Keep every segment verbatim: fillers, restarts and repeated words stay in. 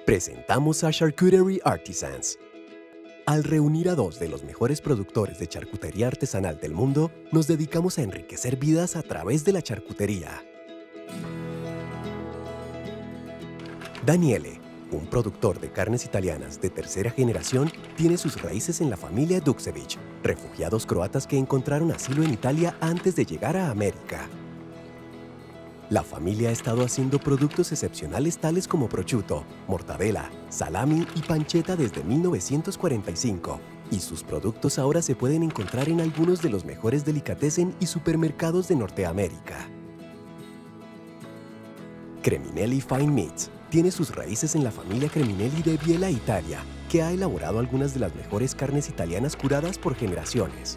Presentamos a Charcuterie Artisans. Al reunir a dos de los mejores productores de charcutería artesanal del mundo, nos dedicamos a enriquecer vidas a través de la charcutería. Daniele, un productor de carnes italianas de tercera generación, tiene sus raíces en la familia Duksevic, refugiados croatas que encontraron asilo en Italia antes de llegar a América. La familia ha estado haciendo productos excepcionales tales como prosciutto, mortadela, salami y pancetta desde mil novecientos cuarenta y cinco, y sus productos ahora se pueden encontrar en algunos de los mejores delicatessen y supermercados de Norteamérica. Creminelli Fine Meats tiene sus raíces en la familia Creminelli de Biella, Italia, que ha elaborado algunas de las mejores carnes italianas curadas por generaciones.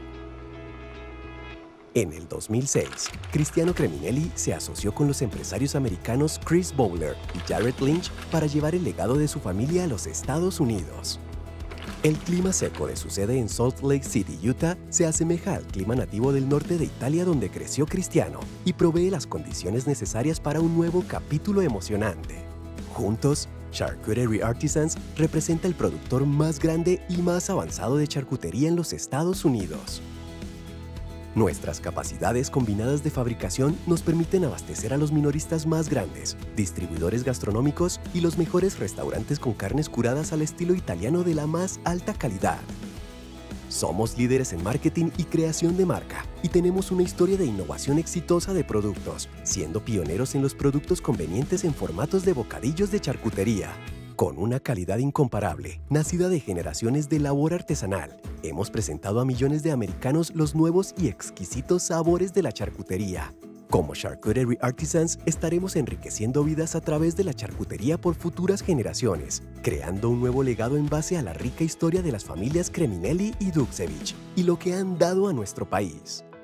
En el dos mil seis, Cristiano Creminelli se asoció con los empresarios americanos Chris Bowler y Jared Lynch para llevar el legado de su familia a los Estados Unidos. El clima seco de su sede en Salt Lake City, Utah, se asemeja al clima nativo del norte de Italia donde creció Cristiano y provee las condiciones necesarias para un nuevo capítulo emocionante. Juntos, Charcuterie Artisans representa el productor más grande y más avanzado de charcutería en los Estados Unidos. Nuestras capacidades combinadas de fabricación nos permiten abastecer a los minoristas más grandes, distribuidores gastronómicos y los mejores restaurantes con carnes curadas al estilo italiano de la más alta calidad. Somos líderes en marketing y creación de marca y tenemos una historia de innovación exitosa de productos, siendo pioneros en los productos convenientes en formatos de bocadillos de charcutería. Con una calidad incomparable, nacida de generaciones de labor artesanal, hemos presentado a millones de americanos los nuevos y exquisitos sabores de la charcutería. Como Charcuterie Artisans, estaremos enriqueciendo vidas a través de la charcutería por futuras generaciones, creando un nuevo legado en base a la rica historia de las familias Creminelli y Duksevic y lo que han dado a nuestro país.